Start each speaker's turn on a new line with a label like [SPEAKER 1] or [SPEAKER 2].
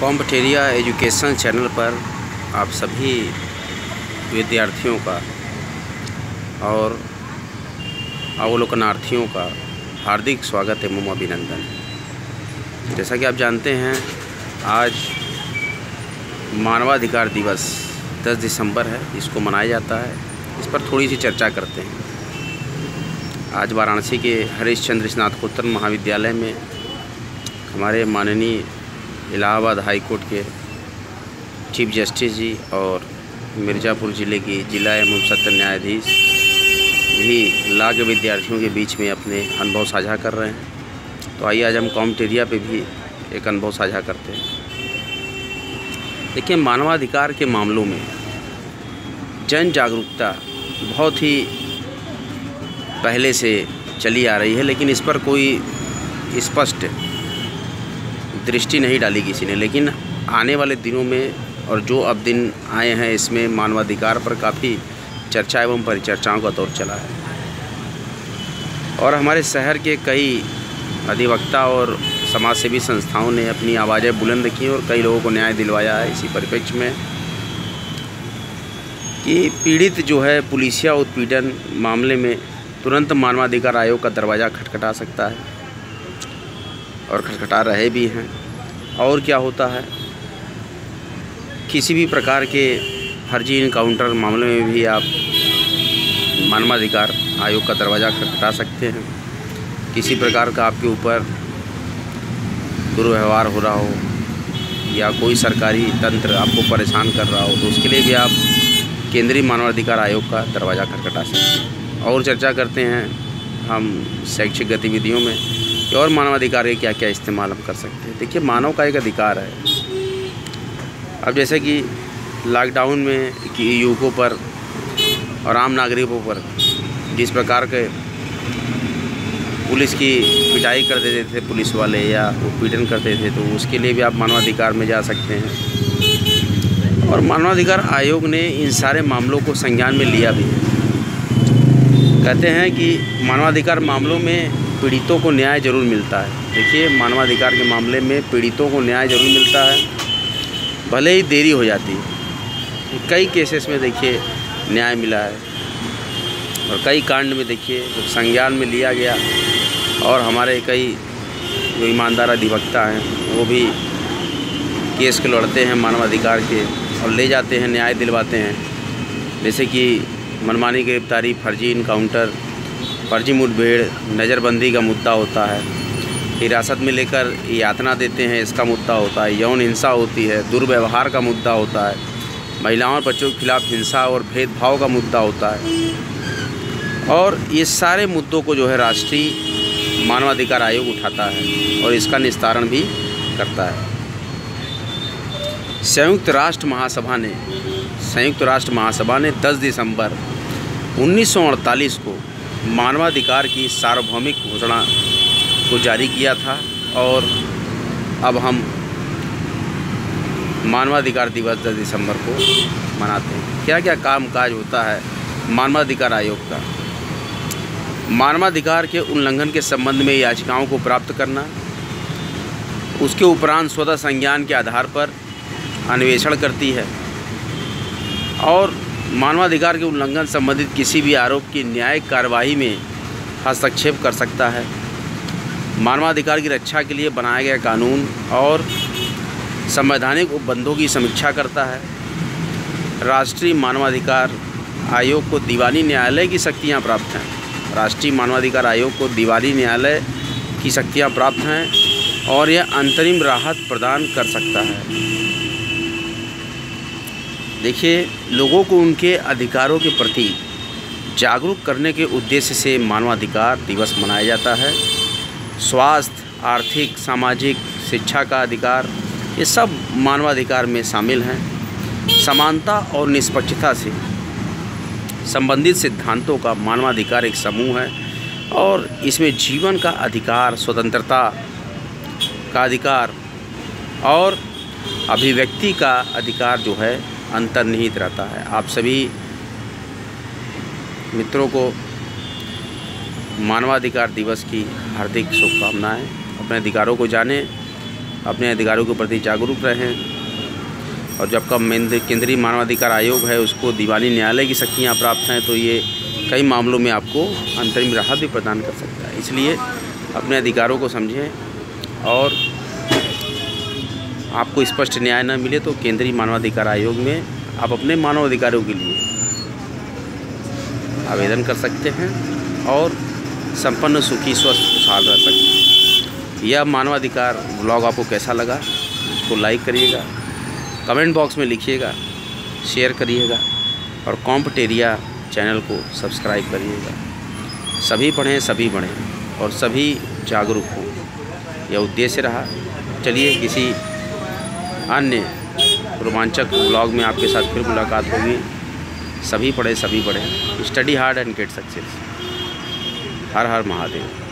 [SPEAKER 1] कॉम्पिटेरिया education channel पर आप सभी विद्यार्थियों का और अवलोकनार्थियों का हार्दिक स्वागत एवं अभिनंदन। जैसा कि आप जानते हैं, आज मानवाधिकार दिवस 10 दिसंबर है, इसको मनाया जाता है। इस पर थोड़ी सी चर्चा करते हैं। आज वाराणसी के हरीशचंद्र स्नातकोत्तर महाविद्यालय में हमारे माननीय इलाहाबाद हाई कोर्ट के चीफ जस्टिस जी और मिर्ज़ापुर ज़िले की जिला एवं सत्र न्यायाधीश भी ला के विद्यार्थियों के बीच में अपने अनुभव साझा कर रहे हैं। तो आइए आज हम कॉम्पिटेरिया पे भी एक अनुभव साझा करते हैं। देखिए, मानवाधिकार के मामलों में जन जागरूकता बहुत ही पहले से चली आ रही है, लेकिन इस पर कोई स्पष्ट दृष्टि नहीं डाली किसी ने। लेकिन आने वाले दिनों में और जो अब दिन आए हैं, इसमें मानवाधिकार पर काफ़ी चर्चा एवं परिचर्चाओं का दौर चला है। और हमारे शहर के कई अधिवक्ता और समाजसेवी संस्थाओं ने अपनी आवाज़ें बुलंद की और कई लोगों को न्याय दिलवाया है। इसी परिप्रेक्ष्य में कि पीड़ित जो है पुलिसिया उत्पीड़न मामले में तुरंत मानवाधिकार आयोग का दरवाज़ा खटखटा सकता है और खटखटा रहे भी हैं। और क्या होता है, किसी भी प्रकार के फर्जी इनकाउंटर मामले में भी आप मानवाधिकार आयोग का दरवाज़ा खटखटा सकते हैं। किसी प्रकार का आपके ऊपर दुर्व्यवहार हो रहा हो या कोई सरकारी तंत्र आपको परेशान कर रहा हो, तो उसके लिए भी आप केंद्रीय मानवाधिकार आयोग का दरवाज़ा खटखटा सकते हैं। और चर्चा करते हैं हम शैक्षिक गतिविधियों में कि और मानवाधिकार के क्या क्या इस्तेमाल हम कर सकते हैं। देखिए, मानव का एक अधिकार है। अब जैसे कि लॉकडाउन में कि युवकों पर और आम नागरिकों पर जिस प्रकार के पुलिस की पिटाई कर देते थे पुलिस वाले या उत्पीड़न करते थे, तो उसके लिए भी आप मानवाधिकार में जा सकते हैं। और मानवाधिकार आयोग ने इन सारे मामलों को संज्ञान में लिया भी है। कहते हैं कि मानवाधिकार मामलों में पीड़ितों को न्याय जरूर मिलता है। देखिए, मानवाधिकार के मामले में पीड़ितों को न्याय जरूर मिलता है, भले ही देरी हो जाती है। कई केसेस में देखिए न्याय मिला है और कई कांड में देखिए जब संज्ञान में लिया गया और हमारे कई जो ईमानदार अधिवक्ता हैं वो भी केस के लड़ते हैं मानवाधिकार के और ले जाते हैं, न्याय दिलवाते हैं। जैसे कि मनमानी गिरफ्तारी, फर्जी इनकाउंटर, फर्जी मुठभेड़, नज़रबंदी का मुद्दा होता है, हिरासत में लेकर यातना देते हैं, इसका मुद्दा होता है, यौन हिंसा होती है, दुर्व्यवहार का मुद्दा होता है, महिलाओं और बच्चों के खिलाफ हिंसा और भेदभाव का मुद्दा होता है। और ये सारे मुद्दों को जो है राष्ट्रीय मानवाधिकार आयोग उठाता है और इसका निस्तारण भी करता है। संयुक्त राष्ट्र महासभा ने 10 दिसंबर 1948 को मानवाधिकार की सार्वभौमिक घोषणा को जारी किया था और अब हम मानवाधिकार दिवस 10 दिसंबर को मनाते हैं। क्या क्या कामकाज होता है मानवाधिकार आयोग का? मानवाधिकार के उल्लंघन के संबंध में याचिकाओं को प्राप्त करना, उसके उपरांत स्वतः संज्ञान के आधार पर अन्वेषण करती है और मानवाधिकार के उल्लंघन संबंधित किसी भी आरोप की न्यायिक कार्यवाही में हस्तक्षेप कर सकता है। मानवाधिकार की रक्षा के लिए बनाए गए कानून और संवैधानिक उपबंधों की समीक्षा करता है। राष्ट्रीय मानवाधिकार आयोग को दीवानी न्यायालय की शक्तियाँ प्राप्त हैं। राष्ट्रीय मानवाधिकार आयोग को दीवानी न्यायालय की शक्तियाँ प्राप्त हैं और यह अंतरिम राहत प्रदान कर सकता है। देखिए, लोगों को उनके अधिकारों के प्रति जागरूक करने के उद्देश्य से मानवाधिकार दिवस मनाया जाता है। स्वास्थ्य, आर्थिक, सामाजिक, शिक्षा का अधिकार, ये सब मानवाधिकार में शामिल हैं। समानता और निष्पक्षता से संबंधित सिद्धांतों का मानवाधिकार एक समूह है और इसमें जीवन का अधिकार, स्वतंत्रता का अधिकार और अभिव्यक्ति का अधिकार जो है अंतर्निहित रहता है। आप सभी मित्रों को मानवाधिकार दिवस की हार्दिक शुभकामनाएं। अपने अधिकारों को जानें अपने अधिकारों के प्रति जागरूक रहें। और जब का केंद्रीय मानवाधिकार आयोग है उसको दीवानी न्यायालय की शक्तियाँ प्राप्त हैं, तो ये कई मामलों में आपको अंतरिम राहत भी प्रदान कर सकता है। इसलिए अपने अधिकारों को समझें और आपको स्पष्ट न्याय न मिले तो केंद्रीय मानवाधिकार आयोग में आप अपने मानव अधिकारों के लिए आवेदन कर सकते हैं और संपन्न, सुखी, स्वस्थ, खुशहाल रह सकते हैं। यह मानवाधिकार ब्लॉग आपको कैसा लगा उसको लाइक करिएगा, कमेंट बॉक्स में लिखिएगा, शेयर करिएगा और कॉम्पटेरिया चैनल को सब्सक्राइब करिएगा। सभी पढ़ें, सभी बढ़ें और सभी जागरूक हों, यह उद्देश्य रहा। चलिए किसी अन्य रोमांचक ब्लॉग में आपके साथ फिर मुलाकात होगी। सभी पढ़ें, सभी बढ़ें। Study hard and get success. हर हर महादेव।